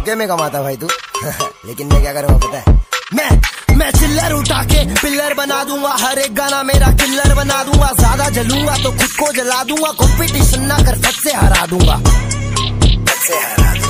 धोखे में कमाता भाई तू। लेकिन मैं क्या करूँगा पता है, मैं चिल्लर उठा के पिल्लर बना दूंगा, हर एक गाना मेरा किल्लर बना दूंगा। ज्यादा जलूंगा तो खुद को जला दूंगा, कंपटीशन ना कर फट से हरा दूंगा, फट से हरा दूंगा।